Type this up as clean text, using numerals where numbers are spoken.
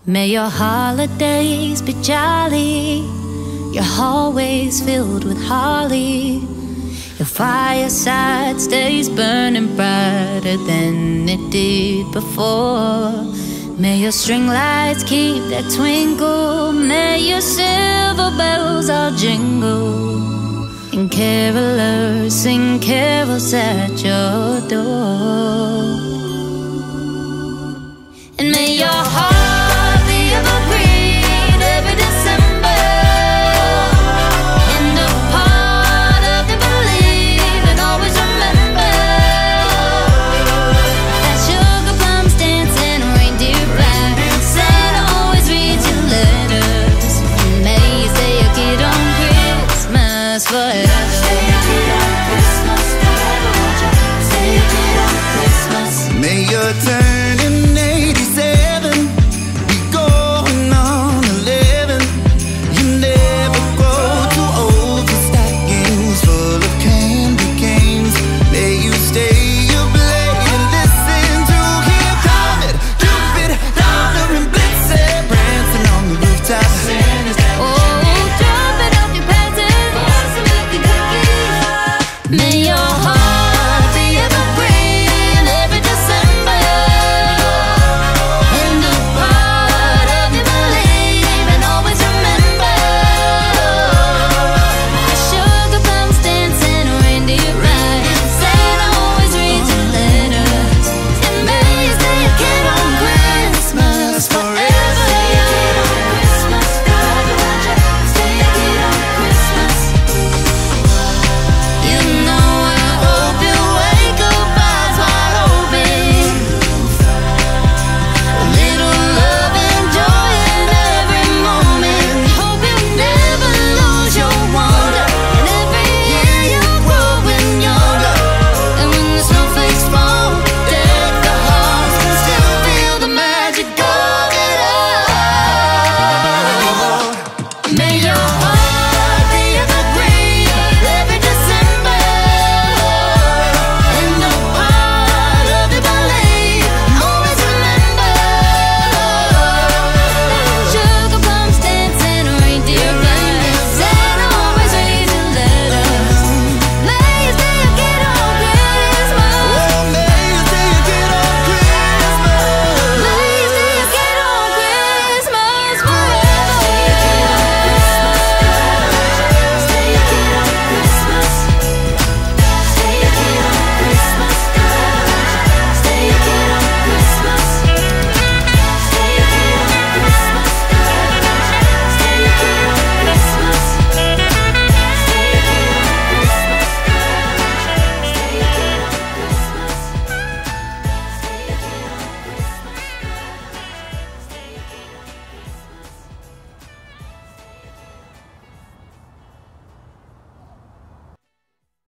May your holidays be jolly, your hallways filled with holly, your fireside stays burning brighter than it did before. May your string lights keep that twinkle, may your silver bells all jingle, and carolers sing carols at your door. And may your heart